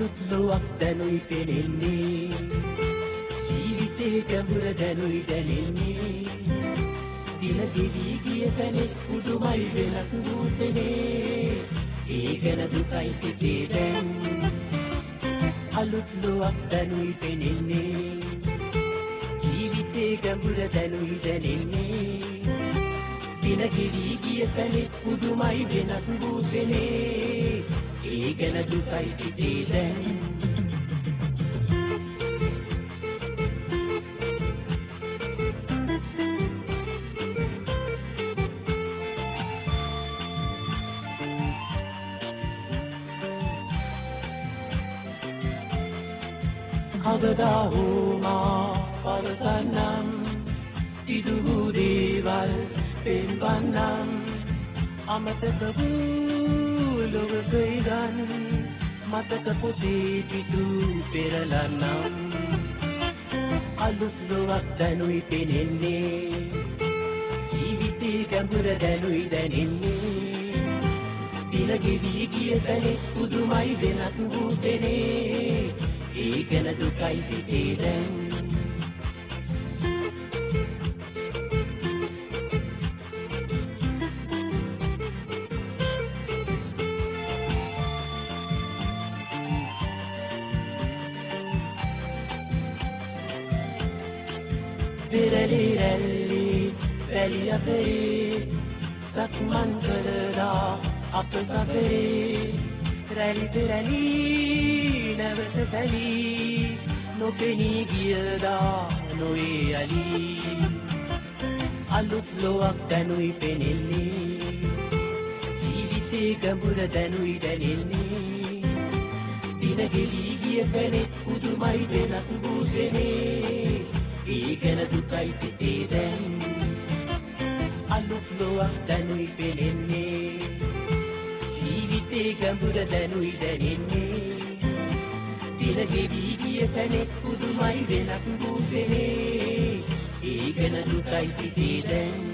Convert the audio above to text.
අලුත් ලොවක් දැනුයි පෙනෙන්නේ ජීවිතේ ගැඹුර දැනුයි දැනෙන්නේ දින ගෙවි ගිය තැනෙත් පුදුමයි වෙනස් වූතනේ ඒ ගැන දුකයි සිතේ දැන් අලුත් ලොවක් දැනුයි පෙනෙන්නේ ජීවිතේ ගැඹුර දැනුයි දැනෙන්නේ දින ගෙවි ගිය තැනෙත් පුදුමයි වෙනස් වූතනේ ඒ ගැන දුකයි සිතේ දැන් කවදා හෝ මා පරසන්නම් සිදු වූ දේවල් පෙන්වන්නම් අමතක වූ ලොවක ඉඳන් මතක පොතේ පිටු පෙරලන්නම් අලුත් ලොවක් දැනුයි පෙනෙන්නේ ජීවිතේ ගැඹුර දැනුයි දැනෙන්නේ දින ගෙවි ගිය තැනෙත් පුදුමයි වෙනස් වූතනේ ඒ ගැන දුකයි සිතේ දැන් පෙරලි රැල්ලි වැලි අපේ සක්මන් කළා අප සැපේ රැලි පෙරලි නැවත පැලී නොපෙනී ගියදා නොයේ අලි අලුත් ලොවක් දැනුයි පෙනෙන්නේ ජීවිතේ ගැඹුර දැනුයි දැනෙන්නේ දින ගෙවි ගිය තැනෙත් පුදුමයි වෙනස් වූතනේ ඒ ගැන දුකයි සිතේ දැන් අලුත් ලොවක් දැනුයි පෙනෙන්නේ ජීවිතේ ගැඹුර දැනුයි දැනෙන්නේ දින ගෙවි ගිය තැනෙත් පුදුමයි වෙනස් වූතනේ ඒ ගැන දුකයි සිතේ දැන්